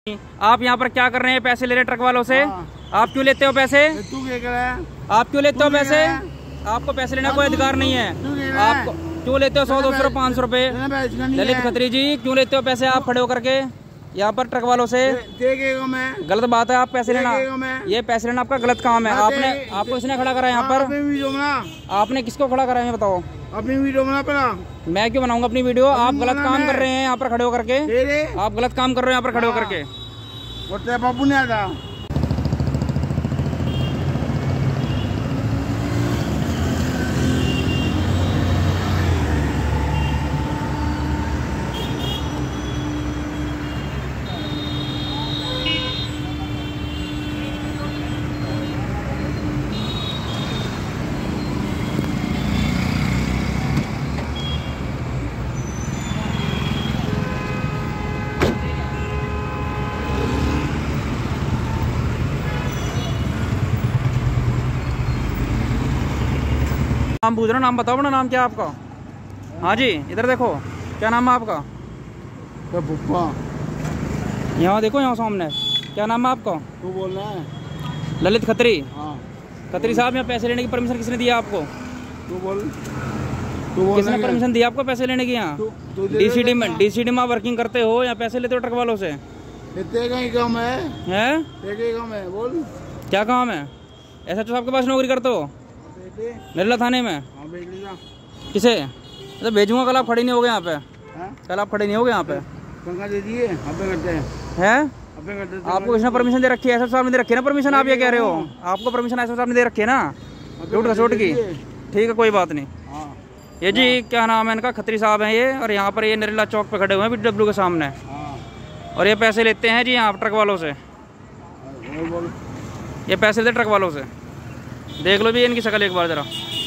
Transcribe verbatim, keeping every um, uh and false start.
आप यहाँ पर क्या कर रहे हैं? पैसे ले रहे ट्रक वालों से। हाँ। आप क्यों लेते हो पैसे? तू क्या कर रहा है? आप क्यों लेते हो पैसे? आपको पैसे लेने का कोई अधिकार नहीं है। आप क्यों लेते हो सौ दो सौ पाँच सौ रुपए? ललित खत्री जी क्यों लेते हो पैसे आप खड़े होकर के यहाँ पर ट्रक वालों से? देखेगा मैं। गलत बात है। आप पैसे लेना, ये पैसे लेना आपका गलत काम है। आपने आपको इसने खड़ा करा यहाँ पर? आपने किसको खड़ा करा है बताओ? अपनी वीडियो बना पड़ा। मैं क्यों बनाऊंगा अपनी वीडियो? आप गलत काम कर रहे हैं यहाँ पर खड़े होकर के। आप गलत काम कर रहे हो यहाँ पर खड़े होकर के। बाबू नहीं आता। नाम पूछ रहा हूँ, नाम बताओ अपना। नाम क्या है आपका? हाँ जी, इधर देखो, क्या नाम है आपका? पुप्पा। यहाँ देखो, यहाँ सामने क्या नाम है आपका? तू बोल रहा है? ललित खत्री। हाँ। खत्री साहब, यहाँ पैसे लेने की परमिशन किसने दिया आपको? तू बोल। तू बोल। किसने परमिशन दिया आपको पैसे लेने की? यहाँ डीसीडी में डीसीडी में वर्किंग करते हो, यहाँ पैसे लेते हो ट्रक वालों से? ही काम है। हैं? काम है। बोल क्या काम है? एस एच ओ साहब के पास नौकरी करते हो? नरेला थाने में? हाँ, किसे तो भेजूंगा? कल आप खड़े नहीं हो गए यहाँ पे। कल आप खड़े नहीं हो गए यहाँ पे। दे दिए करते हैं। करते आपको किसने परमिशन दे रखी है? एस एच ओ साहब ने दे रखी है ना परमिशन? आप ये कह रहे हो आपको परमिशन एस एच ओ साहब ने दे रखी है ना? लूट खसोट की। ठीक है, कोई बात नहीं। ये जी क्या नाम है इनका? खत्री साहब हैं ये, और यहाँ पर ये नरेला चौक पे खड़े हुए हैं बी डब्ल्यू के सामने, और ये पैसे लेते हैं जी यहाँ ट्रक वालों से। ये पैसे लेते ट्रक वालों से। देख लो भी इनकी शक्ल एक बार जरा।